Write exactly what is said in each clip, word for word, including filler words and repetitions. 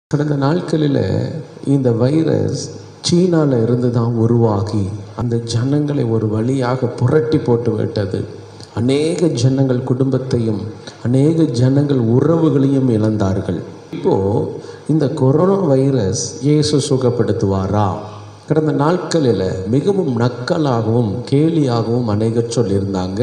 கடந்த நாட்களில் இந்த வைரஸ் சீனாவில் இருந்து தான் உருவாகி அந்த ஜனங்களை ஒரு வழியாக புரட்டி போட்டு விட்டது. அநேக ஜனங்கள் குடும்பத்தையும் அநேக ஜனங்கள் உறவுகளையும் இழந்தார்கள். இப்போது இந்த கொரோனா வைரஸ் இயேசு சுகப்படுத்துவாரா? கடந்த நாட்களில் மிகவும் நக்கலாகவும் கேலியாகவும் அநேகர் சொல்லியிருந்தாங்க.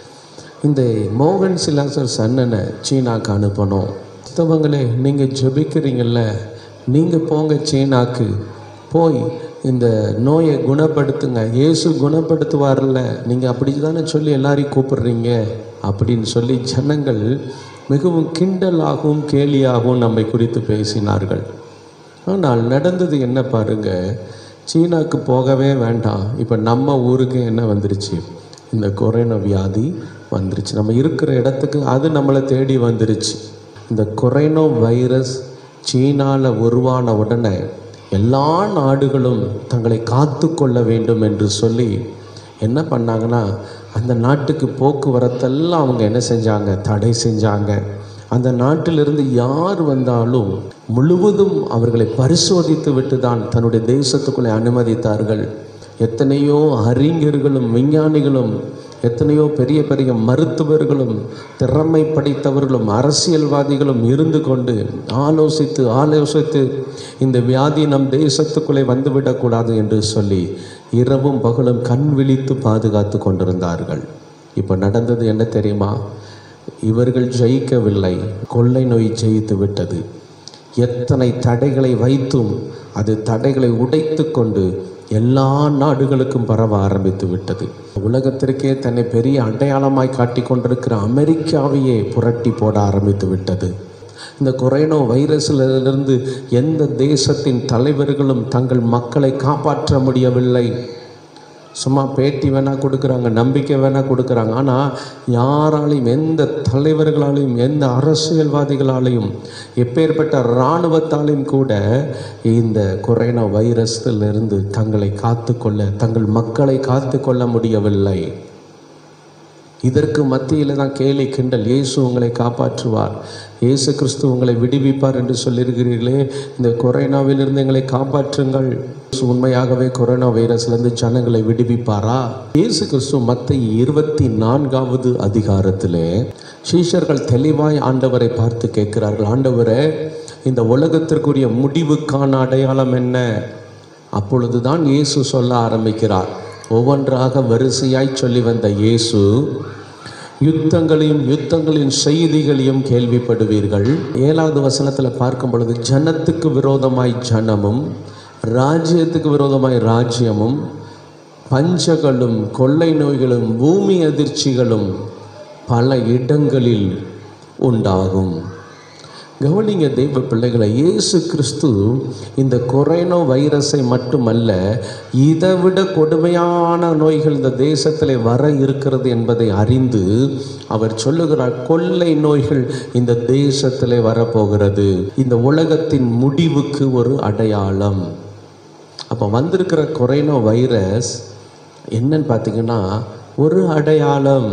இந்த மோகன் சிலாசர் சன்னனை சீனாக்கு அனுப்பணும். கிறிஸ்தவங்களே, நீங்கள் ஜெபிக்கிறீங்கள, நீங்கள் போங்க சீனாக்கு போய் இந்த நோயை குணப்படுத்துங்க, இயேசு குணப்படுத்துவார்ல, நீங்கள் அப்படி தானே சொல்லி எல்லாரையும் கூப்பிடுறீங்க அப்படின்னு சொல்லி ஜனங்கள் மிகவும் கிண்டலாகவும் கேலியாகவும் நம்மை குறித்து பேசினார்கள். ஆனால் நடந்தது என்ன பாருங்க, சீனாக்கு போகவே வேண்டாம். இப்போ நம்ம ஊருக்கு என்ன வந்துருச்சு? இந்த கொரோனா வியாதி வந்துருச்சு. நம்ம இருக்கிற இடத்துக்கு அது நம்மளை தேடி வந்துருச்சு. இந்த கொரோனா வைரஸ் சீனாவில் உருவான உடனே எல்லா நாடுகளும் தங்களை காத்து கொள்ள வேண்டும் என்று சொல்லி என்ன பண்ணாங்கன்னா, அந்த நாட்டுக்கு போக்குவரத்தெல்லாம் அவங்க என்ன செஞ்சாங்க? தடை செஞ்சாங்க. அந்த நாட்டிலிருந்து யார் வந்தாலும் முழுவதும் அவர்களை பரிசோதித்து விட்டு தான் தன்னுடைய தேசத்துக்குள்ளே அனுமதித்தார்கள். எத்தனையோ அறிஞர்களும் விஞ்ஞானிகளும் எத்தனையோ பெரிய பெரிய மருத்துவர்களும் திறமை படைத்தவர்களும் அரசியல்வாதிகளும் இருந்து கொண்டு ஆலோசித்து ஆலோசித்து இந்த வியாதி நம் தேசத்துக்குள்ளே வந்துவிடக்கூடாது என்று சொல்லி இரவும் பகலும் கண் விழித்து பாதுகாத்து கொண்டிருந்தார்கள். இப்போ நடந்தது என்ன தெரியுமா? இவர்கள் ஜெயிக்கவில்லை, கொள்ளை நோய் ஜெயித்து விட்டது. எத்தனை தடைகளை வைத்தும் அது தடைகளை உடைத்து கொண்டு எல்லா நாடுகளுக்கும் பரவ ஆரம்பித்து விட்டது. உலகத்திற்கே தன்னை பெரிய அடையாளமாய் காட்டி கொண்டிருக்கிற அமெரிக்காவையே புரட்டி போட ஆரம்பித்து விட்டது. இந்த கொரோனா வைரஸிலிருந்து எந்த தேசத்தின் தலைவர்களும் தங்கள் மக்களை காப்பாற்ற முடியவில்லை. சும்மா பேட்டி வேணால் கொடுக்குறாங்க, நம்பிக்கை வேணால் கொடுக்குறாங்க. ஆனால் யாராலையும், எந்த தலைவர்களாலையும், எந்த அரசியல்வாதிகளாலையும், எப்பேற்பட்ட இராணுவத்தாலையும் கூட இந்த கொரோனா வைரஸிலிருந்து தங்களை காத்து கொள்ள, தங்கள் மக்களை காத்து கொள்ள முடியவில்லை. இதற்கு மத்தியில் தான் கேலி கிண்டல். இயேசு உங்களை காப்பாற்றுவார், இயேசு கிறிஸ்து உங்களை விடுவிப்பார் என்று சொல்லியிருக்கிறீர்களே, இந்த கொரோனாவிலிருந்து எங்களை காப்பாற்றுங்கள். உண்மையாகவே கொரோனா வைரஸ்லேருந்து ஜனங்களை விடுவிப்பாரா? இயேசு கிறிஸ்து மத்தேயு இருபத்தி நான்காவது அதிகாரத்திலே சீஷர்கள் தெளிவாய் ஆண்டவரை பார்த்து கேட்கிறார்கள், ஆண்டவரே, இந்த உலகத்திற்குரிய முடிவுக்கான அடையாளம் என்ன? அப்பொழுது தான் இயேசு சொல்ல ஆரம்பிக்கிறார். ஒவ்வொன்றாக வரிசையாய் சொல்லி வந்த இயேசு, யுத்தங்களையும் யுத்தங்களின் செய்திகளையும் கேள்விப்படுவீர்கள். ஏழாவது வசனத்தில் பார்க்கும் பொழுது, ஜனத்துக்கு விரோதமாய் ஜனமும் ராஜ்யத்துக்கு விரோதமாய் ராஜ்யமும் பஞ்சங்களும் கொள்ளை நோய்களும் பூமி அதிர்ச்சிகளும் பல இடங்களில் உண்டாகும். கவனிங்க தெய்வ பிள்ளைகளை, இயேசு கிறிஸ்து இந்த கொரோனா வைரஸை மட்டுமல்ல, இதைவிட கொடுமையான நோய்கள் இந்த தேசத்தில் வர இருக்கிறது என்பதை அறிந்து அவர் சொல்லுகிறார், கொள்ளை நோய்கள் இந்த தேசத்தில் வரப்போகிறது, இந்த உலகத்தின் முடிவுக்கு ஒரு அடையாளம். அப்போ வந்திருக்கிற கொரோனா வைரஸ் என்னன்னு பார்த்தீங்கன்னா ஒரு அடையாளம்.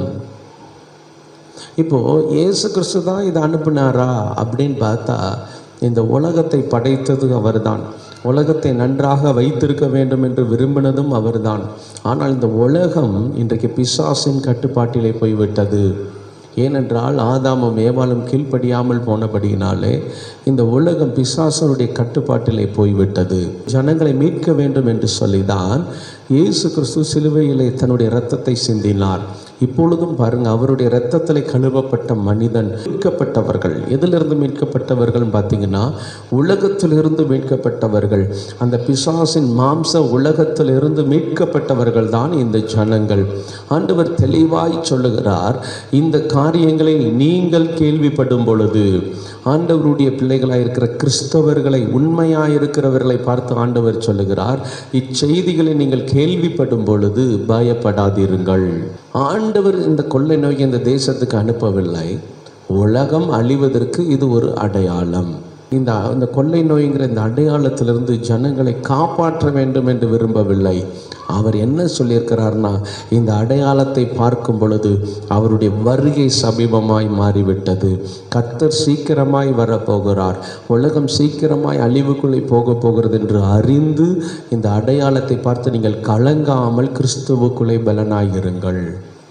இப்போது இயேசு கிறிஸ்து தான் இதை அனுப்பினாரா அப்படின்னு பார்த்தா, இந்த உலகத்தை படைத்தது அவர்தான், உலகத்தை நன்றாக வைத்திருக்க வேண்டும் என்று விரும்பினதும் அவர்தான். ஆனால் இந்த உலகம் இன்றைக்கு பிசாசின் கட்டுப்பாட்டிலே போய்விட்டது. ஏனென்றால் ஆதாமும் ஏவாளும் கீழ்ப்படியாமல் போனபடியினாலே இந்த உலகம் பிசாசனுடைய கட்டுப்பாட்டிலே போய்விட்டது. ஜனங்களை மீட்க வேண்டும் என்று சொல்லிதான் இயேசு கிறிஸ்து சிலுவையிலே தன்னுடைய இரத்தத்தை சிந்தினார். இப்பொழுதும் பாருங்க, அவருடைய இரத்தத்தில் கழுவப்பட்ட மனிதன் மீட்கப்பட்டவர்கள். எதிலிருந்து மீட்கப்பட்டவர்கள் பார்த்தீங்கன்னா, உலகத்திலிருந்து மீட்கப்பட்டவர்கள். அந்த பிசாசின் மாம்ச உலகத்திலிருந்து மீட்கப்பட்டவர்கள் தான் இந்த ஜனங்கள். ஆண்டவர் தெளிவாய் சொல்லுகிறார், இந்த காரியங்களை நீங்கள் கேள்விப்படும் பொழுது, ஆண்டவருடைய பிள்ளைகளாக இருக்கிற கிறிஸ்தவர்களை, உண்மையாக இருக்கிறவர்களை பார்த்து ஆண்டவர் சொல்லுகிறார், இச்செய்திகளை நீங்கள் கேள்விப்படும் பொழுது பயப்படாதிருங்கள். ஆண்டவர் இந்த கொள்ளை நோய் இந்த தேசத்துக்கு அனுப்பவில்லை, உலகம் அழிவதற்கு இது ஒரு அடையாளம். இந்த இந்த கொள்ளை நோய்ங்கிற இந்த அடையாளத்திலிருந்து ஜனங்களை காப்பாற்ற வேண்டும் என்று விரும்பவில்லை. அவர் என்ன சொல்லியிருக்கிறார்னா, இந்த அடையாளத்தை பார்க்கும் பொழுது அவருடைய வருகை சமீபமாய் மாறிவிட்டது. கர்த்தர் சீக்கிரமாய் வரப்போகிறார், உலகம் சீக்கிரமாய் அழிவுக்குள்ளே போக போகிறது என்று அறிந்து இந்த அடையாளத்தை பார்த்து நீங்கள் கலங்காமல் கிறிஸ்துவுக்குள்ளே பலனாயிருங்கள்.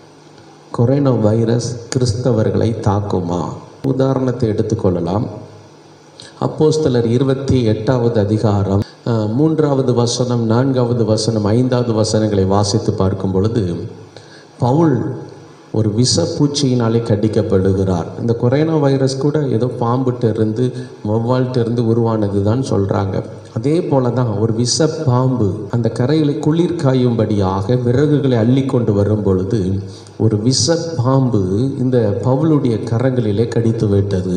கொரோனா வைரஸ் கிறிஸ்தவர்களை தாக்குமா? உதாரணத்தை எடுத்துக்கொள்ளலாம். அப்போஸ்தலர் இருபத்தி எட்டாவது அதிகாரம் மூன்றாவது வசனம், நான்காவது வசனம், ஐந்தாவது வசனங்களை வாசித்து பார்க்கும் பொழுது, பவுல் ஒரு விஷப்பூச்சியினாலே கடிக்கப்படுகிறார். இந்த கொரோனா வைரஸ் கூட ஏதோ பாம்புட்டு இருந்து வௌவால்கிட்ட இருந்து உருவானது தான் சொல்கிறாங்க. அதே போல தான் ஒரு விஷ பாம்பு அந்த கரைகளை குளிர் காயும்படியாக விறகுகளை அள்ளி கொண்டு வரும் பொழுது ஒரு விஷ பாம்பு இந்த பவுலுடைய கரங்களிலே கடித்து விட்டது.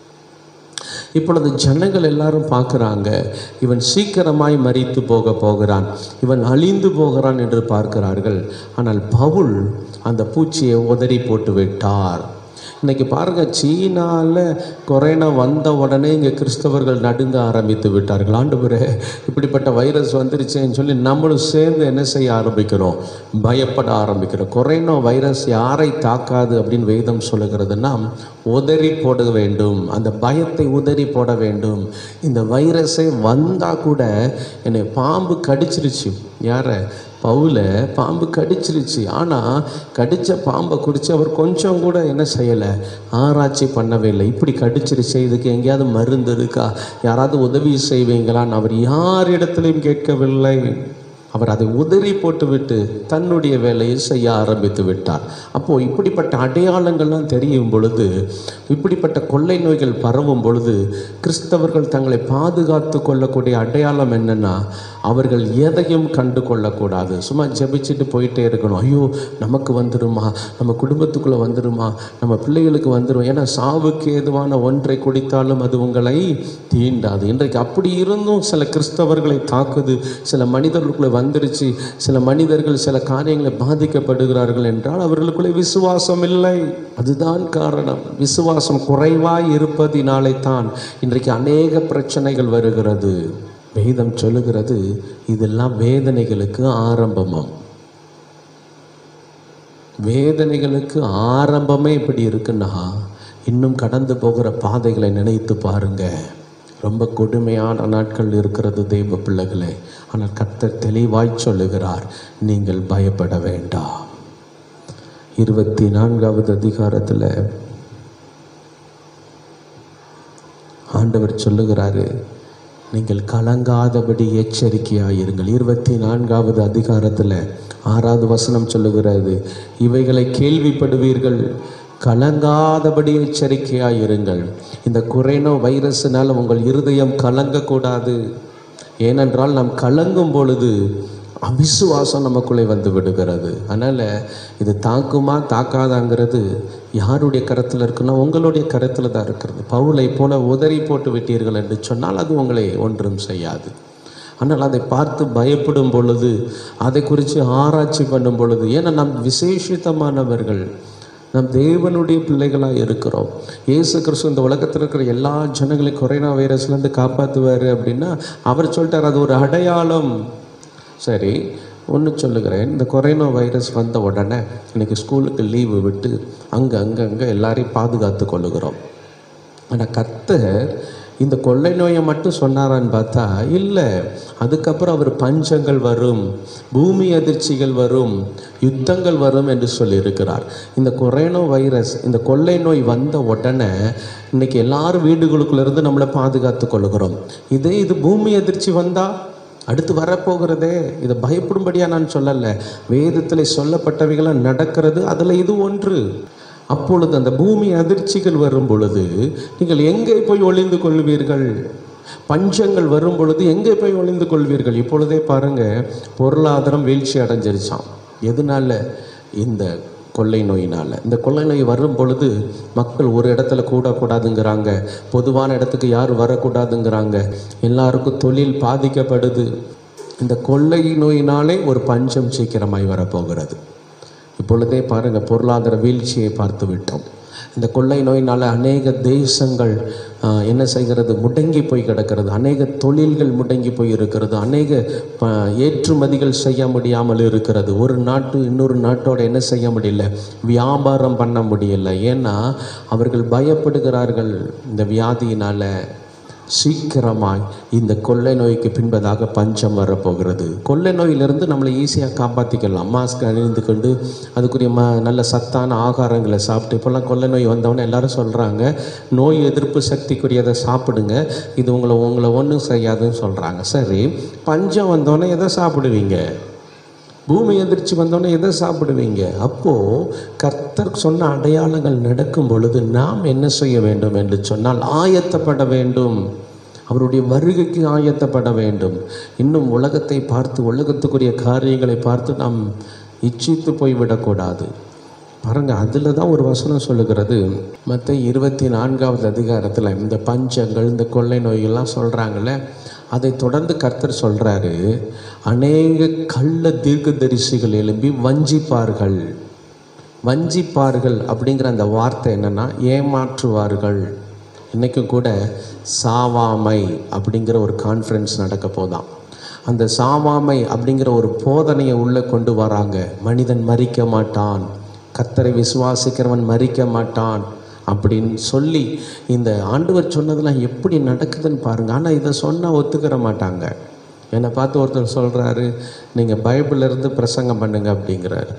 இப்பொழுது ஜனங்கள் எல்லாரும் பார்க்குறாங்க, இவன் சீக்கிரமாய் மரித்து போக போகிறான், இவன் அழிந்து போகிறான் என்று பார்க்கிறார்கள். ஆனால் பவுல் அந்த பூச்சியை உதறி போட்டு விட்டார். இன்றைக்கி பாருங்கள், சீனாவில் கொரோனா வந்த உடனே இங்கே கிறிஸ்தவர்கள் நடுங்க ஆரம்பித்து விட்டார்கள். ஆண்டவரே, இப்படிப்பட்ட வைரஸ் வந்துருச்சேன்னு சொல்லி நம்மளும் சேர்ந்து என்ன செய்ய ஆரம்பிக்கிறோம்? பயப்பட ஆரம்பிக்கிறோம். கொரோனா வைரஸ் யாரை தாக்காது அப்படின்னு வேதம் சொல்லுகிறதுனா, உதறி போட வேண்டும், அந்த பயத்தை உதறி போட வேண்டும். இந்த வைரஸை வந்தால் கூட என்னை பாம்பு கடிச்சிருச்சு, யாரை? பவுலை பாம்பு கடிச்சிருச்சு. ஆனால் கடித்த பாம்பை குறித்து அவர் கொஞ்சம் கூட என்ன செய்யலை, ஆராய்ச்சி பண்ணவே இல்லை. இப்படி கடிச்சிருச்சு, இதுக்கு எங்கேயாவது மருந்து இருக்கா, யாராவது உதவி செய்வீங்களான்னு அவர் யாரிடத்திலையும் கேட்கவில்லை. அவர் அதை உதறி போட்டுவிட்டு தன்னுடைய வேலையை செய்ய ஆரம்பித்து விட்டார். அப்போது இப்படிப்பட்ட அடையாளங்கள்லாம் தெரியும் பொழுது, இப்படிப்பட்ட கொள்ளை நோய்கள் பரவும் பொழுது கிறிஸ்தவர்கள் தங்களை பாதுகாத்து கொள்ளக்கூடிய அடையாளம் என்னென்னா, அவர்கள் எதையும் கண்டு கொள்ளக்கூடாது. சும்மா ஜெபிச்சுட்டு போயிட்டே இருக்கணும். ஐயோ, நமக்கு வந்துடுமா, நம்ம குடும்பத்துக்குள்ளே வந்துடுமா, நம்ம பிள்ளைகளுக்கு வந்துடும், ஏன்னா சாவுக்கு ஏதுவான ஒன்றை குடித்தாலும் அது உங்களை தீண்டாது. இன்றைக்கு அப்படி இருந்தும் சில கிறிஸ்தவர்களை தாக்குது, சில மனிதர்களுக்குள்ளே வந்துருச்சு, சில மனிதர்கள் சில காரியங்களை பாதிக்கப்படுகிறார்கள் என்றால் அவர்களுக்குள்ளே விசுவாசம் இல்லை. அதுதான் காரணம். விசுவாசம் குறைவாய் இருப்பதினாலே தான் இன்றைக்கு அநேக பிரச்சனைகள் வருகிறது. வேதம் சொல்லுகிறது, இதெல்லாம் வேதனைகளுக்கு ஆரம்பமாம். வேதனைகளுக்கு ஆரம்பமே இப்படி இருக்குன்னா, இன்னும் கடந்து போகிற பாதைகளை நினைத்து பாருங்க. ரொம்ப கொடுமையான நாட்கள் இருக்கிறது தெய்வ பிள்ளைகளே. ஆனால் கர்த்தர் தெளிவாய் சொல்லுகிறார், நீங்கள் பயப்பட வேண்டாம். இருபத்தி நான்காவது அதிகாரத்தில் ஆண்டவர் சொல்லுகிறாரு, நீங்கள் கலங்காதபடி எச்சரிக்கையாயிருங்கள். இருபத்தி நான்காவது அதிகாரத்தில் ஆறாவது வசனம் சொல்லுகிறது, இவைகளை கேள்விப்படுவீர்கள், கலங்காதபடி எச்சரிக்கையாயிருங்கள். இந்த கொரோனா வைரஸினால் உங்கள் இருதயம் கலங்கக்கூடாது. ஏனென்றால் நாம் கலங்கும் பொழுது அவிசுவாசம் நமக்குள்ளே வந்து விடுகிறது. அதனால் இது தாக்குமா தாக்காதாங்கிறது யாருடைய கரத்தில் இருக்குன்னா, உங்களுடைய கரத்தில் தான் இருக்கிறது. பவுலை போல உதறி போட்டு விட்டீர்கள் என்று சொன்னால் அது உங்களை ஒன்றும் செய்யாது. ஆனால் அதை பார்த்து பயப்படும் பொழுது, அதை குறித்து ஆராய்ச்சி பண்ணும் பொழுது, ஏன்னா நம் விசேஷித்தமானவர்கள், நம் தேவனுடைய பிள்ளைகளாக இருக்கிறோம். இயேசு கிறிஸ்து இந்த உலகத்தில் இருக்கிற எல்லா ஜனங்களையும் கொரோனா வைரஸ்லேருந்து காப்பாற்றுவார் அப்படின்னா அவர் சொல்லிட்டார், அது ஒரு அடையாளம். சரி, ஒன்று சொல்லுகிறேன், இந்த கொரோனா வைரஸ் வந்த உடனே இன்றைக்கி ஸ்கூலுக்கு லீவு விட்டு அங்கே அங்கே அங்கே எல்லாரையும் பாதுகாத்து கொள்ளுகிறோம். ஆனால் கர்த்தர் இந்த கொள்ளை நோயை மட்டும் சொன்னாரான்னு பார்த்தா இல்லை. அதுக்கப்புறம் அவர் பஞ்சங்கள் வரும், பூமி அதிர்ச்சிகள் வரும், யுத்தங்கள் வரும் என்று சொல்லியிருக்கிறார். இந்த கொரோனா வைரஸ், இந்த கொள்ளை நோய் வந்த உடனே இன்றைக்கி எல்லாரும் வீடுகளுக்குள்ளேருந்து நம்மளை பாதுகாத்து கொள்ளுகிறோம். இதே இது பூமி அதிர்ச்சி வந்தால் அடுத்து வரப்போகிறதே, இதை பயப்படும்படியாக நான் சொல்லலை, வேதத்தில் சொல்லப்பட்டவைகளாம் நடக்கிறது, அதில் இது ஒன்று. அப்பொழுது அந்த பூமி அதிர்ச்சிகள் வரும் பொழுது நீங்கள் எங்கே போய் ஒளிந்து கொள்வீர்கள்? பஞ்சங்கள் வரும் பொழுது எங்கே போய் ஒளிந்து கொள்வீர்கள்? இப்பொழுதே பாருங்கள், பொருளாதாரம் வீழ்ச்சி அடைஞ்சிருச்சான். எதனால? இந்த கொள்ளை நோயினால். இந்த கொள்ளை நோய் வரும் பொழுது மக்கள் ஒரு இடத்துல கூடக்கூடாதுங்கிறாங்க, பொதுவான இடத்துக்கு யாரும் வரக்கூடாதுங்கிறாங்க, எல்லாருக்கும் தொழில் பாதிக்கப்படுது. இந்த கொள்ளை நோயினாலே ஒரு பஞ்சம் சீக்கிரமாய் வரப்போகிறது. இப்பொழுதே பாருங்கள், பொருளாதார வீழ்ச்சியை பார்த்து விட்டோம். இந்த கொள்ளை நோயினால் அநேக தேசங்கள் என்ன செய்கிறது, முடங்கி போய் கிடக்கிறது. அநேக தொழில்கள் முடங்கி போய் இருக்கிறது. அநேக ஏற்றுமதிகள் செய்ய முடியாமல் இருக்கிறது. ஒரு நாட்டு இன்னொரு நாட்டோட என்ன செய்ய முடியல, வியாபாரம் பண்ண முடியல. ஏன்னா அவர்கள் பயப்படுகிறார்கள், இந்த வியாதியினால் சீக்கிரமாய் இந்த கொள்ளை நோய்க்கு பின்பதாக பஞ்சம் வரப்போகிறது. கொள்ளை நோயிலிருந்து நம்மளை ஈஸியாக காப்பாற்றிக்கலாம். மாஸ்க் அணிந்து கொண்டு அதுக்குரிய ம நல்ல சத்தான ஆகாரங்களை சாப்பிட்டு. இப்போல்லாம் கொள்ளை நோய் வந்தவொடனே எல்லாரும் சொல்கிறாங்க, நோய் எதிர்ப்பு சக்திக்குரியதை சாப்பிடுங்க, இது உங்களை உங்களை ஒன்றும் செய்யாதுன்னு சொல்கிறாங்க. சரி, பஞ்சம் வந்தோடனே எதை சாப்பிடுவீங்க? பூமி எதிர்ச்சி வந்தோடனே எதை சாப்பிடுவீங்க? அப்போது கர்த்தர் சொன்ன அடையாளங்கள் நடக்கும் பொழுது நாம் என்ன செய்ய வேண்டும் என்று சொன்னால், ஆயத்தப்பட வேண்டும். அவருடைய வருகைக்கு ஆயத்தப்பட வேண்டும். இன்னும் உலகத்தை பார்த்து, உலகத்துக்குரிய காரியங்களை பார்த்து நாம் இச்சித்து போய்விடக்கூடாது. பாருங்கள், அதில் தான் ஒரு வசனம் சொல்லுகிறது. மத்தேயு இருபத்தி நான்காவது அதிகாரத்தில் இந்த பஞ்சங்கள், இந்த கொள்ளை நோய்கள்லாம் சொல்கிறாங்களே, அதை தொடர்ந்து கர்த்தர் சொல்கிறாரு, அநேக கள்ள தீர்க்கதரிசிகள் எழும்பி வஞ்சிப்பார்கள். வஞ்சிப்பார்கள் அப்படிங்கிற அந்த வார்த்தை என்னென்னா, ஏமாற்றுவார்கள். இன்றைக்கும் கூட சாவாமை அப்படிங்கிற ஒரு கான்ஃபரன்ஸ் நடக்க போதாம். அந்த சாவாமை அப்படிங்கிற ஒரு போதனையை உள்ளே கொண்டு வராங்க. மனிதன் மரிக்க மாட்டான், கர்த்தரை விசுவாசிக்கிறவன் மரிக்க மாட்டான் அப்படின்னு சொல்லி இந்த ஆண்டவர் சொன்னதெல்லாம் எப்படி நடக்குதுன்னு பாருங்கள். ஆனால் இதை சொன்னால் ஒத்துக்கிற மாட்டாங்க. என்னை பார்த்து ஒருத்தர் சொல்கிறாரு, நீங்கள் பைபிளிலிருந்து பிரசங்கம் பண்ணுங்க அப்படிங்கிறாரு.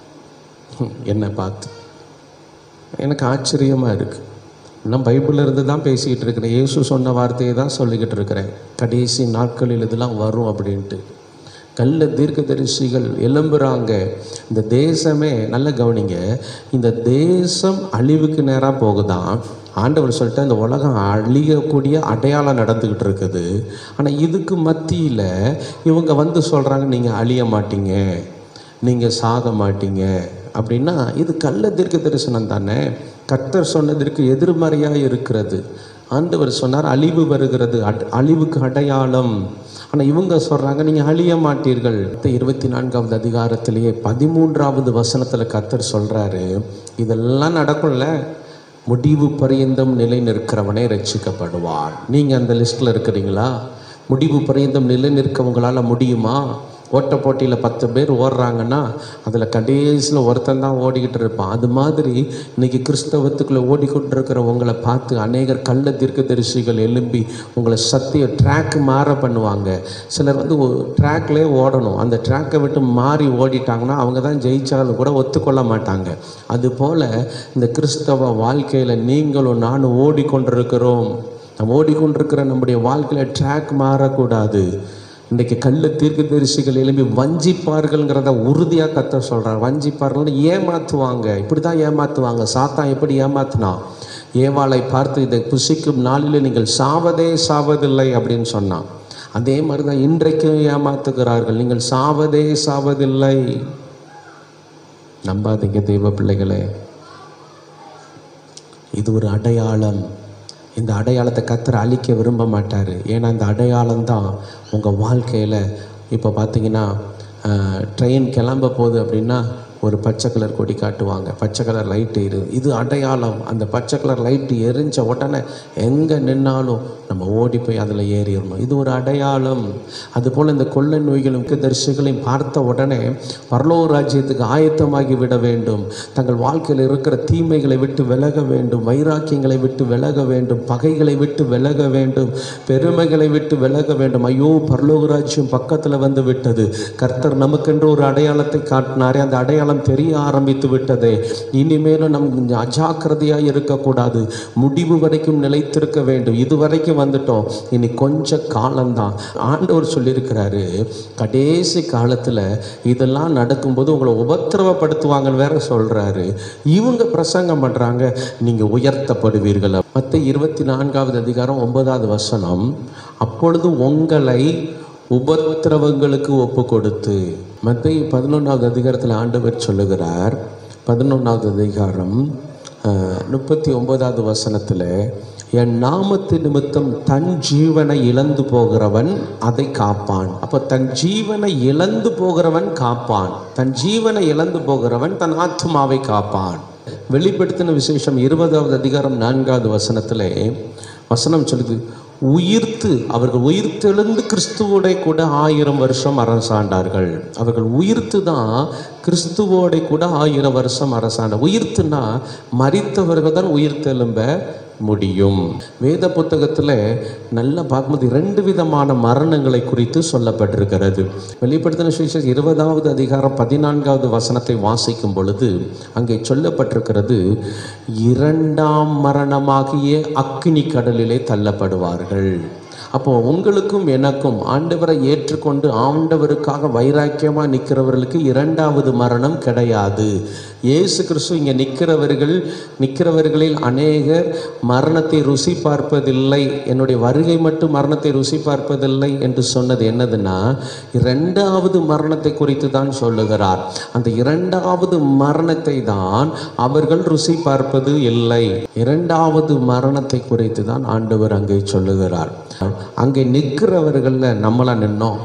என்னை பார்த்து எனக்கு ஆச்சரியமாக இருக்குது. நான் பைபிளிலிருந்து தான் பேசிக்கிட்டு இருக்கிறேன், இயேசு சொன்ன வார்த்தையை தான் சொல்லிக்கிட்டு இருக்கிறேன். கடைசி நாட்களில் இதெல்லாம் வரும் அப்படின்ட்டு கள்ள தீர்க்கதரிசிகள் எழும்புறாங்க. இந்த தேசமே நல்ல கவனிங்க, இந்த தேசம் அழிவுக்கு நேராக போகுதான். ஆண்டவர் சொல்லிட்டு இந்த உலகம் அழியக்கூடிய அடையாளம் நடந்துக்கிட்டு இருக்குது. ஆனால் இதுக்கு மத்தியில் இவங்க வந்து சொல்கிறாங்க, நீங்கள் அழிய மாட்டீங்க, நீங்கள் சாக மாட்டீங்க அப்படின்னா இது கள்ள தீர்க்க தரிசனம் தானே. கர்த்தர் சொன்னதற்கு எதிர்மறையாக இருக்கிறது. ஆண்டவர் சொன்னார் அழிவு வருகிறது, அழிவுக்கு அடையாளம். ஆனால் இவங்க சொல்கிறாங்க நீங்கள் அழிய மாட்டீர்கள். இருபத்தி நான்காவது அதிகாரத்திலேயே பதிமூன்றாவது வசனத்தில் கர்த்தர் சொல்கிறாரு, இதெல்லாம் நடக்கும்ல, முடிவு பரியந்தம் நிலை நிற்கிறவனே ரட்சிக்கப்படுவான். நீங்கள் அந்த லிஸ்ட்டில் இருக்கிறீங்களா? முடிவு பரியந்தம் நிலை நிற்கவங்களால் முடியுமா? ஓட்ட போட்டியில் பத்து பேர் ஓடுறாங்கன்னா அதில் கடைசியில் ஒருத்தன் தான் ஓடிக்கிட்டு இருப்பான். அது மாதிரி இன்றைக்கி கிறிஸ்தவத்துக்குள்ளே ஓடிக்கொண்டிருக்கிற உங்களை பார்த்து அநேகர் கள்ள தீர்க்கதரிசிகள் எழும்பி உங்களை சத்திய ட்ராக் மாற பண்ணுவாங்க. சிலர் வந்து ட்ராக்லேயே ஓடணும், அந்த ட்ராக்கை விட்டு மாறி ஓடிட்டாங்கன்னா அவங்க தான் ஜெயிச்சாலும் கூட ஒத்துக்கொள்ள மாட்டாங்க. அதுபோல் இந்த கிறிஸ்தவ வாழ்க்கையில் நீங்களும் நானும் ஓடிக்கொண்டிருக்கிறோம். நம்ம ஓடிக்கொண்டிருக்கிற நம்முடைய வாழ்க்கையில் ட்ராக் மாறக்கூடாது. இன்றைக்கி கள்ள தீர்க்கதரிசிகள் எழுப்பி வஞ்சிப்பார்கள்ங்கிறத உறுதியாக கர்த்தர் சொல்கிறார். வஞ்சிப்பார்கள் ஏமாற்றுவாங்க, இப்படி தான் ஏமாற்றுவாங்க. சாத்தான் எப்படி ஏமாத்தினா, ஏவாளை பார்த்து இதை புசிக்கும் நாளில் நீங்கள் சாவதே சாவதில்லை அப்படின்னு சொன்னான். அதே மாதிரி தான் இன்றைக்கும் ஏமாற்றுகிறார்கள், நீங்கள் சாவதே சாவதில்லை. நம்பாதீங்க தெய்வ பிள்ளைகளே, இது ஒரு அடையாளம். இந்த அடையாளத்தை கர்த்தர் அழிக்க விரும்ப மாட்டார். ஏன்னா இந்த அடையாளம் தான் உங்கள் வாழ்க்கையில். இப்போ பார்த்தீங்கன்னா ட்ரெயின் கிளம்ப போகுது அப்படின்னா ஒரு பச்சை கலர் கொடி காட்டுவாங்க, பச்சை கலர் லைட்டு எரி, இது அடையாளம். அந்த பச்சை கலர் லைட்டு எரிஞ்ச உடனே எங்கே நின்னாலும் நம்ம ஓடி போய் அதில் ஏறிடணும், இது ஒரு அடையாளம். அதுபோல் இந்த கொள்ளை நோய்களும் தரிசிகளையும் பார்த்த உடனே பரலோக ராஜ்யத்துக்கு ஆயத்தமாகி விட வேண்டும். தங்கள் வாழ்க்கையில் இருக்கிற தீமைகளை விட்டு விலக வேண்டும், வைராக்கியங்களை விட்டு விலக வேண்டும், பகைகளை விட்டு விலக வேண்டும், பெருமைகளை விட்டு விலக வேண்டும். ஐயோ, பரலோக ராஜ்யம் பக்கத்தில் வந்து விட்டது, கர்த்தர் நமக்கென்று ஒரு அடையாளத்தை காட்டினாரே, அந்த அடையாளம் தெரிய ஆரம்பித்து விட்டதே, இனிமேலும் நம் அஜாக்கிரதையாக இருக்கக்கூடாது, முடிவு வரைக்கும் நிலைத்திருக்க வேண்டும். இதுவரைக்கும் வந்துட்டோம், இனி கொஞ்ச காலம்தான். ஆண்டவர் சொல்லியிருக்கிறாரு, கடைசி காலத்தில் இதெல்லாம் நடக்கும்போது உங்களை உபத்திரவப்படுத்துவாங்கன்னு வேற சொல்றாரு. இவங்க பிரசங்கம் பண்றாங்க, நீங்க உயர்த்தப்படுவீர்கள். மத்தேயு இருபத்தி நான்காவது அதிகாரம் ஒன்பதாவது வசனம், அப்பொழுது உங்களை உபத்திரவங்களுக்கு ஒப்பு கொடுத்து. மத்தேயு பதினொன்றாவது அதிகாரத்தில் ஆண்டவர் சொல்லுகிறார், பதினொன்றாவது அதிகாரம் முப்பத்தி ஒன்பதாவது வசனத்தில், என் நாமத்து நிமித்தம் தன் ஜீவனை இழந்து போகிறவன் அதை காப்பான். அப்போ தன் ஜீவனை இழந்து போகிறவன் காப்பான், தன் ஜீவனை இழந்து போகிறவன் தன் ஆத்மாவை காப்பான். வெளிப்படுத்தின விசேஷம் இருபதாவது அதிகாரம் நான்காவது வசனத்திலே வசனம் சொல்லுது, உயிர்த்து அவர்கள் உயிர்த்தெழுந்து கிறிஸ்துவோட கூட ஆயிரம் வருஷம் அரசாண்டார்கள். அவர்கள் உயிர்த்து தான் கிறிஸ்துவோட கூட ஆயிரம் வருஷம் அரசாண்ட. உயிர்த்துனா மரித்தவர்கள் தான் உயிர்த்தெழும்ப முடியும். வேத புத்தகத்தில் நல்லா பார்க்கும்போது இரண்டு விதமான மரணங்களை குறித்து சொல்லப்பட்டிருக்கிறது. வெளிப்படுத்தின விசேஷம் இருபதாவது அதிகாரம் பதினான்காவது வசனத்தை வாசிக்கும் பொழுது அங்கே சொல்லப்பட்டிருக்கிறது, இரண்டாம் மரணமாகிய அக்கினி கடலிலே தள்ளப்படுவார்கள். அப்போ உங்களுக்கும் எனக்கும் ஆண்டவரை ஏற்றுக்கொண்டு ஆண்டவருக்காக வைராக்கியமாக நிற்கிறவர்களுக்கு இரண்டாவது மரணம் கிடையாது. இயேசு கிறிஸ்து இங்கே நிற்கிறவர்கள் நிற்கிறவர்களில் அநேகர் மரணத்தை ருசி பார்ப்பதில்லை, என்னுடைய வருகை மட்டும் மரணத்தை ருசி பார்ப்பதில்லை என்று சொன்னது என்னதுன்னா, இரண்டாவது மரணத்தை குறித்து தான் சொல்லுகிறார். அந்த இரண்டாவது மரணத்தை தான் அவர்கள் ருசி பார்ப்பது இல்லை. இரண்டாவது மரணத்தை குறித்து தான் ஆண்டவர் அங்கே சொல்லுகிறார். அங்கே நிற்கிறவர்களில் நம்மளாம் நின்னோம்,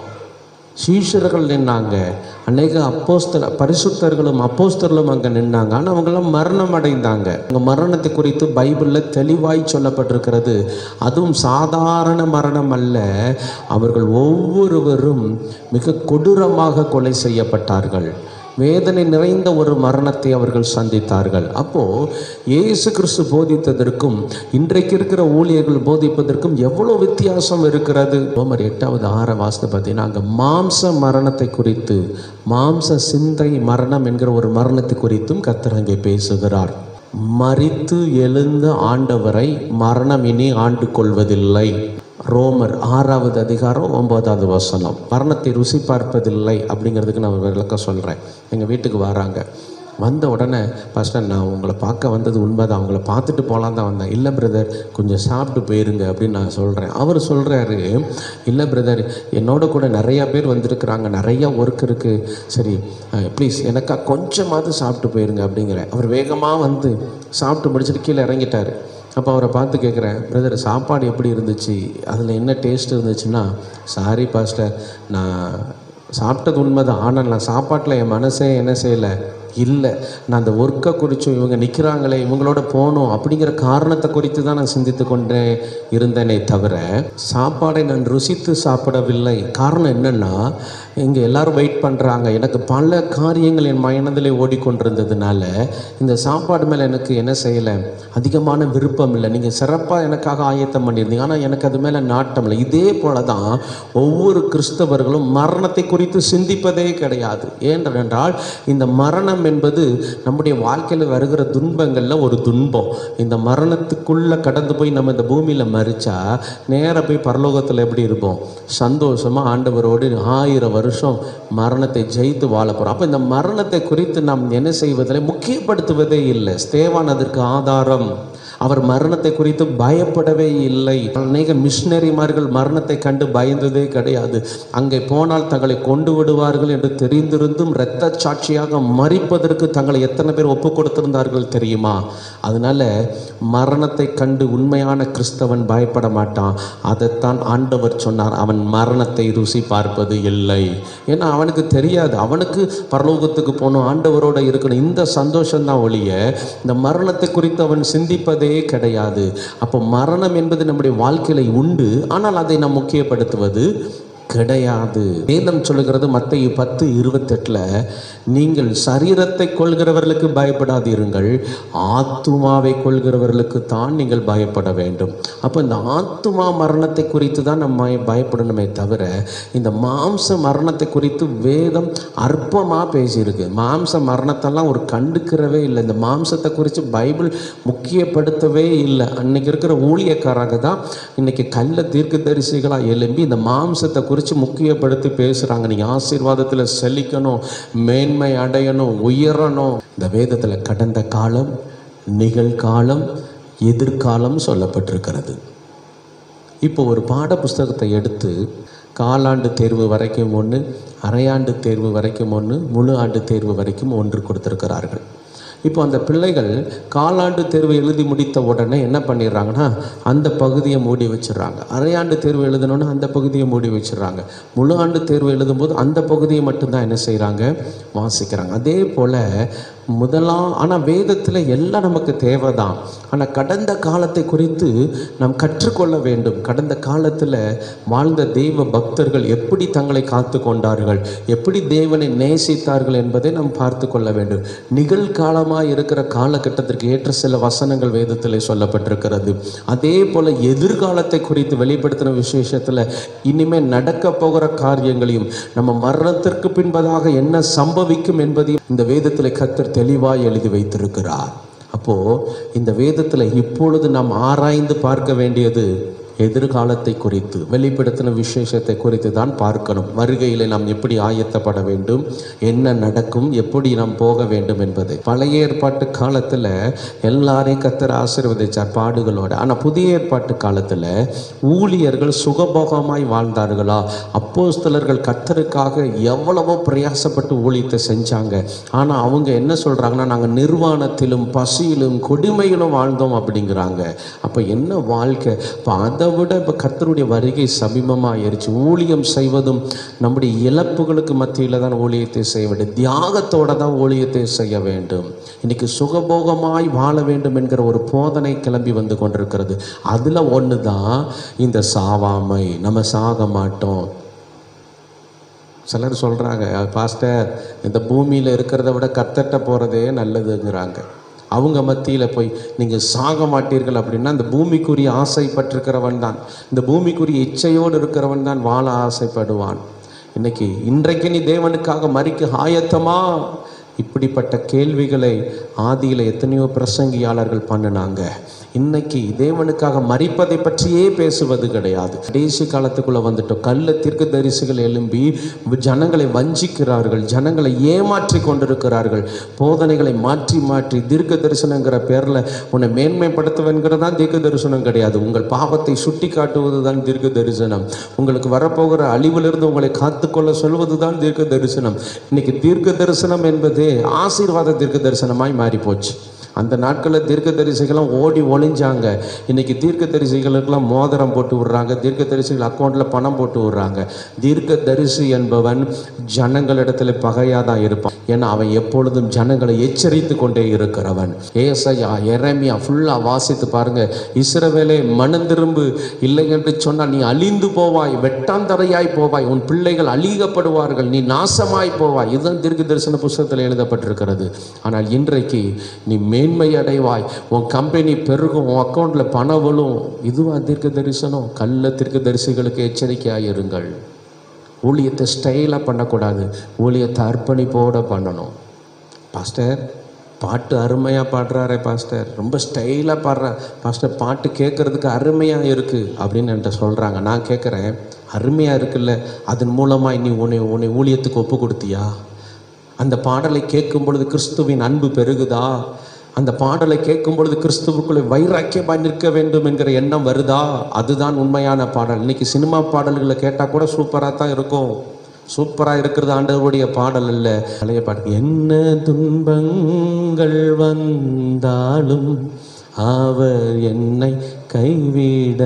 சீஷர்கள் நின்னாங்க, அநேக அப்போஸ்தல பரிசுத்தர்களும் அப்போஸ்தர்களும் அங்கே நின்னாங்க. ஆனால் அவங்களாம் மரணம் அடைந்தாங்க. அவங்க மரணத்தை குறித்து பைபிளில் தெளிவாய் சொல்லப்பட்டிருக்கிறது. அதுவும் சாதாரண மரணம் அல்ல, அவர்கள் ஒவ்வொருவரும் மிக கொடூரமாக கொலை செய்யப்பட்டார்கள். வேதனை நிறைந்த ஒரு மரணத்தை அவர்கள் சந்தித்தார்கள். அப்போது இயேசு கிறிஸ்து போதித்ததற்கும் இன்றைக்கு இருக்கிற ஊழியர்கள் போதிப்பதற்கும் எவ்வளோ வித்தியாசம் இருக்கிறது. ரோமர் எட்டாவது ஆற வாசத்தை பார்த்தீங்கன்னா அங்கே மாம்ச மரணத்தை குறித்து, மாம்ச சிந்தை மரணம் என்கிற ஒரு மரணத்தை குறித்தும் கர்த்தர் அங்கே பேசுகிறார். மரித்து எழுந்த ஆண்டவரை மரணம் இனி ஆண்டு கொள்வதில்லை. ரோமர் ஆறாவது அதிகாரம் ஒன்பதாவது வசனம். மரணத்தை ருசி பார்ப்பதில்லை அப்படிங்கிறதுக்கு நான் விளக்கம் சொல்கிறேன். எங்கள் வீட்டுக்கு வராங்க, வந்த உடனே பாஸ்டர் நான் உங்களை பார்க்க வந்தது உண்மைதான், அவங்கள பார்த்துட்டு போகலாம் தான் வந்தேன். இல்லை பிரதர் கொஞ்சம் சாப்பிட்டு போயிருங்க அப்படின்னு நான் சொல்கிறேன். அவர் சொல்கிறாரு, இல்லை பிரதர் என்னோட கூட நிறையா பேர் வந்திருக்கிறாங்க, நிறையா ஒர்க் இருக்குது, சரி ப்ளீஸ் எனக்கா கொஞ்சமாவது சாப்பிட்டு போயிருங்க அப்படிங்கிறேன். அவர் வேகமாக வந்து சாப்பிட்டு முடிச்சுட்டு கீழே இறங்கிட்டார். அப்போ அவரை பார்த்து கேட்குறேன், பிரதர் சாப்பாடு எப்படி இருந்துச்சு, அதில் என்ன டேஸ்ட் இருந்துச்சுன்னா, சாரி பாஸ்டர் நான் சாப்பிட்டது உண்மை தான், ஆனால் நான் சாப்பாட்டில் என் மனசே என்ன செய்யலை, இல்லை நான் அந்த ஒர்க்கை குறித்து இவங்க நிற்கிறாங்களே இவங்களோட போகணும் அப்படிங்கிற காரணத்தை குறித்து தான் நான் சிந்தித்து கொண்டே இருந்தேனே தவிர சாப்பாடை நான் ருசித்து சாப்பிடவில்லை. காரணம் என்னென்னா, இங்கே எல்லோரும் வெயிட் பண்ணுறாங்க, எனக்கு பல காரியங்கள் என் மனதில் ஓடிக்கொண்டிருந்ததுனால இந்த சாப்பாடு மேலே எனக்கு என்ன செய்யலை, அதிகமான விருப்பம் இல்லை. நீங்கள் சிறப்பாக எனக்காக ஆயத்தம் பண்ணியிருந்தீங்க, ஆனால் எனக்கு அது மேலே நாட்டம் இல்லை. இதே போல தான் ஒவ்வொரு கிறிஸ்தவர்களும் மரணத்தை குறித்து சிந்திப்பதே கிடையாது. ஏனென்றால் இந்த மரணம் என்பது நம்முடைய வாழ்க்கையில் வருகிற துன்பங்களில் ஒரு துன்பம். இந்த மரணத்துக்குள்ளே கடந்து போய் நம்ம இந்த பூமியில் மரிச்சா நேராக போய் பரலோகத்தில் எப்படி இருப்போம், சந்தோஷமாக ஆண்டவரோடு ஆயிரம் வருஷம் மரணத்தை ஜெயித்து வாழ போகிறோம். அப்போ இந்த மரணத்தை குறித்து நாம் என்ன செய்வதில்லை, முக்கியப்படுத்துவதே இல்லை. ஸ்தேவான் அதற்கு ஆதாரம். அவர் மரணத்தை குறித்து பயப்படவே இல்லை. அநேக மிஷினரிமார்கள் மரணத்தை கண்டு பயந்ததே கிடையாது. அங்கே போனால் தங்களை கொண்டு விடுவார்கள் என்று தெரிந்திருந்தும் இரத்த சாட்சியாக மரிப்பதற்கு தங்களை எத்தனை பேர் ஒப்பு கொடுத்திருந்தார்கள் தெரியுமா? அதனால மரணத்தை கண்டு உண்மையான கிறிஸ்தவன் பயப்பட மாட்டான். அதைத்தான் ஆண்டவர் சொன்னார், அவன் மரணத்தை ருசி பார்ப்பது இல்லை. ஏன்னா அவனுக்கு தெரியாது, அவனுக்கு பரலோகத்துக்கு போகணும், ஆண்டவரோட இருக்கணும், இந்த சந்தோஷம்தான் ஒழிய இந்த மரணத்தை குறித்து அவன் சிந்திப்பதே கிடையாது. அப்போ மரணம் என்பது நம்முடைய வாழ்க்கையில உண்டு, ஆனால் அதை நாம் முக்கியப்படுத்துவது கிடையாது. வேதம் சொல்லுகிறது மத்தேயு பத்து இருபத்தெட்டுல, நீங்கள் சரீரத்தை கொள்கிறவர்களுக்கு பயப்படாதீர்கள், ஆத்துமாவை கொள்கிறவர்களுக்கு தான் நீங்கள் பயப்பட வேண்டும். அப்போ இந்த ஆத்துமா மரணத்தை குறித்து தான் நம்ம பயப்படணுமே தவிர இந்த மாம்ச மரணத்தை குறித்து வேதம் அற்பமாக பேசியிருக்கு. மாம்ச மரணத்தெல்லாம் ஒரு கண்டுக்கிறவே இல்லை. இந்த மாம்சத்தை குறித்து பைபிள் முக்கியப்படுத்தவே இல்லை. அன்னைக்கு இருக்கிற ஊழியக்காரங்க தான் இன்னைக்கு கள்ள தீர்க்கதரிசிகளாக எழும்பி இந்த மாம்சத்தை குறித்து முக்கியப்படுத்தி பேசுறாங்க. நீங்க ஆசீர்வாதத்தில் செழிக்கணும், மேன்மை அடையணும், உயரணும். இந்த வேதத்தில் கடந்த காலம், நிகழ்காலம், எதிர்காலம் சொல்லப்பட்டிருக்கிறது. இப்போ ஒரு பாட புஸ்தகத்தை எடுத்து காலாண்டு தேர்வு வரைக்கும் ஒன்று, அரையாண்டு தேர்வு வரைக்கும் ஒன்று, முழு ஆண்டு தேர்வு வரைக்கும் ஒன்று கொடுத்திருக்கிறார்கள். இப்போ அந்த பிள்ளைகள் காலாண்டு தேர்வு எழுதி முடித்த உடனே என்ன பண்ணிடுறாங்கன்னா அந்த பகுதியை மூடி வச்சிடறாங்க. அரையாண்டு தேர்வு எழுதணுன்னா அந்த பகுதியை மூடி வச்சிடறாங்க. முழு ஆண்டு தேர்வு எழுதும்போது அந்த பகுதியை மட்டும்தான் என்ன செய்கிறாங்க, வாசிக்கிறாங்க. அதே போல் முதலாம் ஆனால் வேதத்தில் எல்லாம் நமக்கு தேவை தான். ஆனால் கடந்த காலத்தை குறித்து நாம் கற்றுக்கொள்ள வேண்டும். கடந்த காலத்தில் வாழ்ந்த தெய்வ பக்தர்கள் எப்படி தங்களை காத்து கொண்டார்கள், எப்படி தேவனை நேசித்தார்கள் என்பதை நாம் பார்த்து கொள்ள வேண்டும். நிகழ்காலமாக இருக்கிற காலகட்டத்திற்கு ஏற்ற சில வசனங்கள் வேதத்தில் சொல்லப்பட்டிருக்கிறது. அதே போல் எதிர்காலத்தை குறித்து வெளிப்படுத்தின விசேஷத்தில் இனிமேல் நடக்க போகிற காரியங்களையும் நம்ம மரணத்திற்கு பின்பதாக என்ன சம்பவிக்கும் என்பதையும் இந்த வேதத்தில் கர்த்தர் தெளிவாய் எழுதி வைத்திருக்கிறார். அப்போ இந்த வேதத்தில் இப்பொழுது நாம் ஆராய்ந்து பார்க்க வேண்டியது எதிர்காலத்தை குறித்து, வெளிப்படுத்தின விசேஷத்தை குறித்து தான் பார்க்கணும். வருகையில் நாம் எப்படி ஆயத்தப்பட வேண்டும், என்ன நடக்கும், எப்படி நாம் போக வேண்டும் என்பதை. பழைய ஏற்பாட்டு காலத்தில் எல்லாரையும் கர்த்தர் ஆசீர்வதிச்சார் பாடுகளோடு. ஆனால் புதிய ஏற்பாட்டு காலத்தில் ஊழியர்கள் சுகபோகமாய் வாழ்ந்தார்களா? அப்போஸ்தலர்கள் கர்த்தருக்காக எவ்வளவோ பிரயாசப்பட்டு ஊழியத்தை செஞ்சாங்க. ஆனால் அவங்க என்ன சொல்கிறாங்கன்னா, நாங்கள் நிர்வாணத்திலும் பசியிலும் கொடுமையிலும் வாழ்ந்தோம் அப்படிங்கிறாங்க. அப்போ என்ன வாழ்க்கை? இப்போ அதை விட இப்போ கர்த்தருடைய வருகை சமீபமாக ஆயிடுச்சு. ஊழியம் செய்வதும் நம்முடைய இழப்புகளுக்கு மத்தியில் தான் ஊழியத்தை செய்ய வேண்டும். தியாகத்தோடு தான் ஊழியத்தை செய்ய வேண்டும். இன்னைக்கு சுகபோகமாய் வாழ வேண்டும் என்கிற ஒரு போதனை கிளம்பி வந்து கொண்டிருக்கிறது. அதில் ஒன்று தான் இந்த சாவாமை. நம்ம சாக மாட்டோம். சிலர் சொல்கிறாங்க, பாஸ்டர் இந்த பூமியில் இருக்கிறத விட கர்த்தர்ட்ட போகிறதே நல்லதுங்கிறாங்க. அவங்க மத்தியில் போய் நீங்கள் சாக மாட்டீர்கள் அப்படின்னா இந்த பூமிக்குரிய ஆசைப்பட்டிருக்கிறவன் தான், இந்த பூமிக்குரிய இச்சையோடு இருக்கிறவன் தான் வாழ ஆசைப்படுவான். இன்னைக்கு இன்றைக்கு நீ தேவனுக்காக மரிக்க ஆயத்தமா? இப்படிப்பட்ட கேள்விகளை ஆதியில் எத்தனையோ பிரசங்கியாளர்கள் பண்ணினாங்க. இன்னைக்கு தேவனுக்காக மரிப்பதை பற்றியே பேசுவது கிடையாது. கடைசி காலத்துக்குள்ளே வந்துட்டோம். கள்ள தீர்க்கதரிசிகள் எழும்பி ஜனங்களை வஞ்சிக்கிறார்கள், ஜனங்களை ஏமாற்றி கொண்டிருக்கிறார்கள். போதனைகளை மாற்றி மாற்றி தீர்க்க தரிசனங்கிற பேரில் உன்னை மேன்மைப்படுத்துவன்கிறது தான் தீர்க்க தரிசனம் கிடையாது. உங்கள் பாவத்தை சுட்டி காட்டுவது தான் தீர்க்க தரிசனம். உங்களுக்கு வரப்போகிற அழிவிலிருந்து உங்களை காத்துக்கொள்ள சொல்வது தான் தீர்க்க தரிசனம். இன்னைக்கு தீர்க்க தரிசனம் என்பது ஆசீர்வாத தீர்க்க தரிசனமாய் மாறி போச்சு. அந்த நாட்களில் தீர்க்க தரிசிகளாம் ஓடி ஒளிஞ்சாங்க. இன்றைக்கி தீர்க்க தரிசிகளுக்கெல்லாம் மோதிரம் போட்டு விடுறாங்க, தீர்க்க தரிசிகள் அக்கௌண்ட்டில் பணம் போட்டு விடுறாங்க. தீர்க்க தரிசி என்பவன் ஜனங்களிடத்தில் பகையாக தான் இருப்பான். ஏன்னா அவன் எப்பொழுதும் ஜனங்களை எச்சரித்து கொண்டே இருக்கிறவன். ஏசாயா எரேமியா ஃபுல்லாக வாசித்து பாருங்கள். இஸ்ரவேலே மனம் திரும்பு, இல்லை என்று சொன்னால் நீ அழிந்து போவாய், வெட்டாந்தரையாய் போவாய், உன் பிள்ளைகள் அழிகப்படுவார்கள், நீ நாசமாய் போவாய். இதுதான் தீர்க்க தரிசன புஸ்தகத்தில் எழுதப்பட்டிருக்கிறது. ஆனால் இன்றைக்கு நீ மேன்மை அடைவாய், உன் கம்பெனி பெருகும், உன் அக்கௌண்ட்டில் பணம் விழும். இதுவா தீர்க்க தரிசனம்? கள்ள தீர்க்க தரிசிகளுக்கு எச்சரிக்கையாக இருங்கள். ஊழியத்தை ஸ்டைலாக பண்ணக்கூடாது, ஊழியத்தை அர்ப்பணிப்போடு பண்ணணும். பாஸ்டர் பாட்டு அருமையாக பாடுறாரே பாஸ்டர், ரொம்ப ஸ்டைலாக பாடுற பாஸ்டர், பாட்டு கேட்குறதுக்கு அருமையாக இருக்குது அப்படின்னு என்கிட்ட சொல்கிறாங்க. நான் கேட்குறேன், அருமையாக இருக்குல்ல, அதன் மூலமாக நீ உன்னை உன்னை ஊழியத்துக்கு ஒப்பு கொடுத்தியா? அந்த பாடலை கேட்கும் பொழுது கிறிஸ்துவின் அன்பு பெருகுதா? அந்த பாடலை கேட்கும் பொழுது கிறிஸ்துவுக்குள்ளே வைராக்கியமாய் நிற்க வேண்டும் என்கிற எண்ணம் வருதா? அதுதான் உண்மையான பாடல். இன்னைக்கு சினிமா பாடல்களை கேட்டால் கூட சூப்பராக தான் இருக்கும். சூப்பராக இருக்கிறது ஆண்டவருடைய பாடல் இல்லை, பழைய பாட்டு. என்ன துன்பங்கள் வந்தாலும் அவர் என்னை கைவிட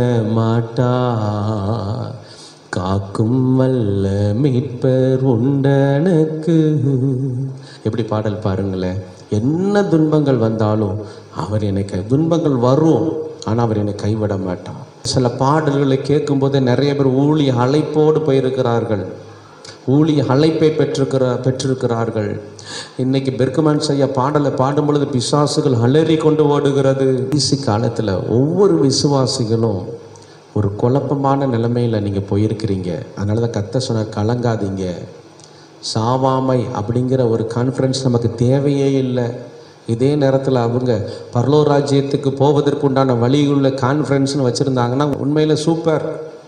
மாட்டார், காக்கும் வல்ல மீட்பர் உண்டனக்கு. எப்படி பாடல் பாருங்களேன். என்ன துன்பங்கள் வந்தாலும் அவர் என்னை கை, துன்பங்கள் வரும் ஆனால் அவர் என்னை கைவிட மாட்டார். சில பாடல்களை கேட்கும்போது நிறைய பேர் ஊழிய அழைப்போடு போயிருக்கிறார்கள், ஊழிய அழைப்பை பெற்றிருக்கிற பெற்றிருக்கிறார்கள். இன்னைக்கு பெர்க்மன் செய்ய பாடலை பாடும் பொழுது பிசாசுகள் அலறி கொண்டு ஓடுகிறது. கடைசி காலத்தில் ஒவ்வொரு விசுவாசிகளும் ஒரு குழப்பமான நிலைமையில் நீங்கள் போயிருக்கிறீங்க. அதனால தான் கர்த்தர் சொன்னார், கலங்காதீங்க. சாவாமை அப்படிங்கிற ஒரு கான்ஃபரன்ஸ் நமக்கு தேவையே இல்லை. இதே நேரத்தில் அவங்க பரலோக ராஜ்யத்துக்கு போவதற்கு உண்டான வழியுள்ள கான்ஃபரன்ஸ்னு வச்சுருந்தாங்கன்னா உண்மையில் சூப்பர்.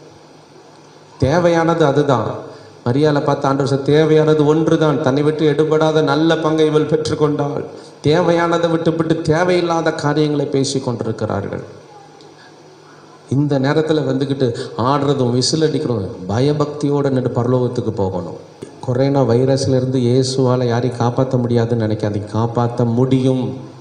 தேவையானது அதுதான். மரியாதை பார்த்து ஆண்டவர் தேவையானது ஒன்று தான், தன்னை விட்டு எடுபடாத நல்ல பங்கை இவள் பெற்றுக்கொண்டாள். தேவையானதை விட்டுவிட்டு தேவையில்லாத காரியங்களை பேசி கொண்டிருக்கிறார்கள். இந்த நேரத்தில் வந்துக்கிட்டு ஆடுறதும் விசில் அடிக்கிறதும் பயபக்தியோடு நின்று பரலோகத்துக்கு போகணும். கொரோனா வைரஸ்லேருந்து இயேசுவால் யாரையும் காப்பாற்ற முடியாதுன்னு நினைக்காதீங்க, காப்பாற்ற முடியும்.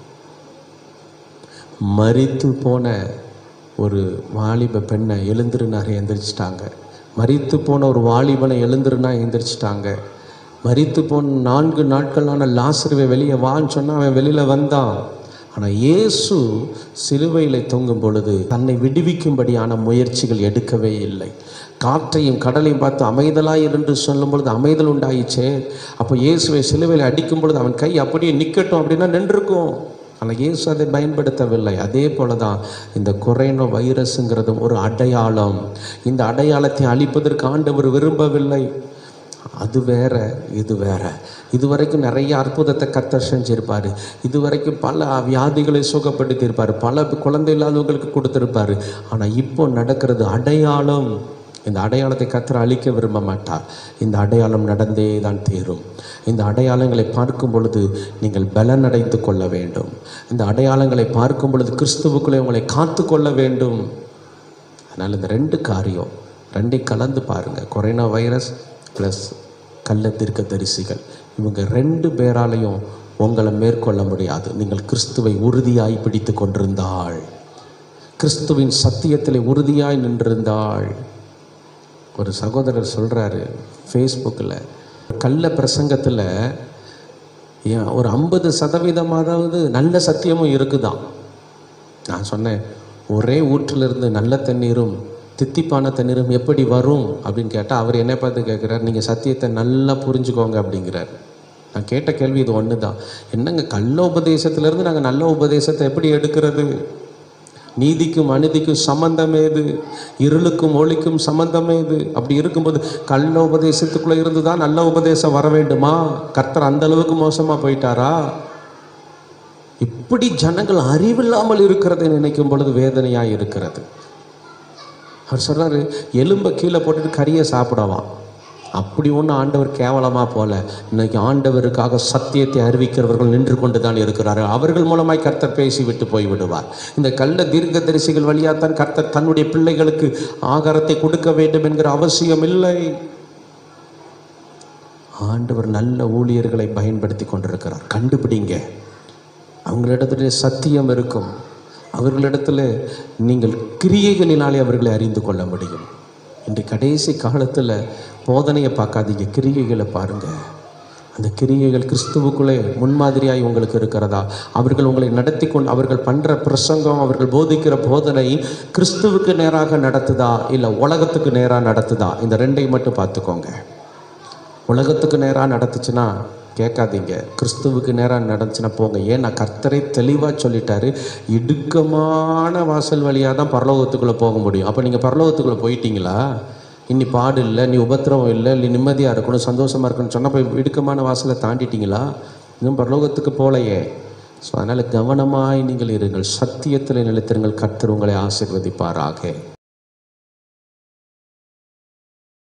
மரித்து போன ஒரு வாலிப பெண்ணை எழுந்திருனாரு, எந்திரிச்சிட்டாங்க. மரித்து போன ஒரு வாலிபனை எழுந்திருனா எந்திரிச்சிட்டாங்க. மரித்து போன நான்கு நாட்களான லாசருவை வெளியே வான்னு சொன்னால் அவன் வெளியில் வந்தான். ஆனால் இயேசு சிலுவையில் தொங்கும் பொழுது தன்னை விடுவிக்கும்படியான முயற்சிகள் எடுக்கவே இல்லை. காற்றையும் கடலையும் பார்த்து அமைதலாய் என்று சொல்லும் பொழுது அமைதல் உண்டாயிச்சே. அப்போ இயேசுவை சிலுவையில் அடிக்கும் பொழுது அவன் கை அப்படியே நிற்கட்டும் அப்படின்னா நின்றுருக்கும். ஆனால் இயேசு அதை பயன்படுத்தவில்லை. அதே போல தான் இந்த கொரோனா வைரஸுங்கிறதும் ஒரு அடையாளம். இந்த அடையாளத்தை அழிப்பதற்கு ஆண்டவர் விரும்பவில்லை. அது வேற, இது வேற. இதுவரைக்கும் நிறைய அற்புதத்தை கர்த்தர் செஞ்சிருப்பார். இதுவரைக்கும் பல வியாதிகளை சுகப்படுத்தியிருப்பார், பல குழந்தை இல்லாதவங்களுக்கு கொடுத்துருப்பார். ஆனால் இப்போ நடக்கிறது அடையாளம். இந்த அடையாளத்தை கர்த்தர் அழிக்க விரும்ப மாட்டார். இந்த அடையாளம் நடந்தே தான் தீரும். இந்த அடையாளங்களை பார்க்கும் பொழுது நீங்கள் பலனடைந்து கொள்ள வேண்டும். இந்த அடையாளங்களை பார்க்கும் பொழுது கிறிஸ்துவுக்குள்ளே உங்களை காத்து கொள்ள வேண்டும். அதனால் இந்த ரெண்டு காரியம் ரெண்டையும் கலந்து பாருங்கள். கொரோனா வைரஸ் ப்ளஸ் கள்ள தீர்க்கதரிசிகள், இவங்க ரெண்டு பேராலையும் உங்களை மேற்கொள்ள முடியாது. நீங்கள் கிறிஸ்துவை உறுதியாய் பிடித்து கொண்டிருந்தாள், கிறிஸ்துவின் சத்தியத்தில் உறுதியாய் நின்றிருந்தாள். ஒரு சகோதரர் சொல்கிறாரு ஃபேஸ்புக்கில், கள்ள பிரசங்கத்தில் ஒரு ஐம்பது சதவீதமாவது நல்ல சத்தியமும் இருக்குதான். நான் சொன்னேன், ஒரே ஊற்றிலிருந்து நல்ல தண்ணீரும் தித்திப்பான தண்ணீரும் எப்படி வரும் அப்படின்னு கேட்டால் அவர் என்ன பார்த்து கேட்குறார், நீங்கள் சத்தியத்தை நல்லா புரிஞ்சுக்கோங்க அப்படிங்கிறார். நான் கேட்ட கேள்வி இது ஒன்று தான். என்னங்க, கள்ள உபதேசத்திலேருந்து நாங்கள் நல்ல உபதேசத்தை எப்படி எடுக்கிறது? நீதிக்கும் அநீதிக்கும் சம்பந்தம் ஏது? இருளுக்கும் ஒளிக்கும் சம்பந்தம் ஏது? அப்படி இருக்கும்போது கள்ள உபதேசத்துக்குள்ளே இருந்து தான் நல்ல உபதேசம் வர வேண்டுமா? கர்த்தர் அந்த அளவுக்கு மோசமாக போயிட்டாரா? இப்படி ஜனங்கள் அறிவில்லாமல் இருக்கிறதை நினைக்கும் பொழுது வேதனையாக இருக்கிறது. அவர் சொல்கிறாரு, எலும்பை கீழே போட்டுட்டு கறியை சாப்பிடவான். அப்படி ஒன்றும் ஆண்டவர் கேவலமாக போல. இன்னைக்கு ஆண்டவருக்காக சத்தியத்தை அறிவிக்கிறவர்கள் நின்று கொண்டு தான் இருக்கிறார்கள். அவர்கள் மூலமாய் கர்த்தர் பேசி விட்டு போய் விடுவார். இந்த கள்ள தீர்க்கதரிசிகள் வழியாகத்தான் கர்த்தர் தன்னுடைய பிள்ளைகளுக்கு ஆகாரத்தை கொடுக்க வேண்டும் என்கிற அவசியம் இல்லை. ஆண்டவர் நல்ல ஊழியர்களை பயன்படுத்தி கொண்டிருக்கிறார். கண்டுபிடிங்க, அவங்களிடத்துல சத்தியம் இருக்கும். அவர்களிடத்தில் நீங்கள் கிரியைகளினாலே அவர்களை அறிந்து கொள்ள முடியும். இன்று கடைசி காலத்தில் போதனையை பார்க்காதீங்க, கிரியைகளை பாருங்கள். அந்த கிரியைகள் கிறிஸ்துவுக்குள்ளே முன்மாதிரியாய் உங்களுக்கு இருக்கிறதா? அவர்கள் உங்களை நடத்தி கொண்டு அவர்கள் பண்ணுற பிரசங்கம், அவர்கள் போதிக்கிற போதனை கிறிஸ்துவுக்கு நேராக நடத்துதா இல்லை உலகத்துக்கு நேராக நடத்துதா? இந்த ரெண்டையும் மட்டும் பார்த்துக்கோங்க. உலகத்துக்கு நேராக நடத்துச்சுன்னா கேட்காதீங்க, கிறிஸ்துவுக்கு நேராக நடந்துச்சுன்னா போங்க. ஏன்னா கர்த்தரை தெளிவாக சொல்லிட்டாரு, இடுக்கமான வாசல் வழியாக தான் பரலோகத்துக்குள்ளே போக முடியும். அப்போ நீங்கள் பரலோகத்துக்குள்ளே போயிட்டீங்களா? இன்னி பாடு இல்லை, நீ உபத்திரவம் இல்லை, நீ நிம்மதியாக இருக்கணும், சந்தோஷமாக இருக்கணும்னு சொன்னால் போய் இடுக்கமான வாசலை தாண்டிட்டீங்களா? இன்னும் பரலோகத்துக்கு போகலையே. ஸோ அதனால் கவனமாய் நீங்கள் இருங்கள், சத்தியத்தில் நிலைத்திருங்கள். கர்த்தர் உங்களை ஆசீர்வதிப்பாராக.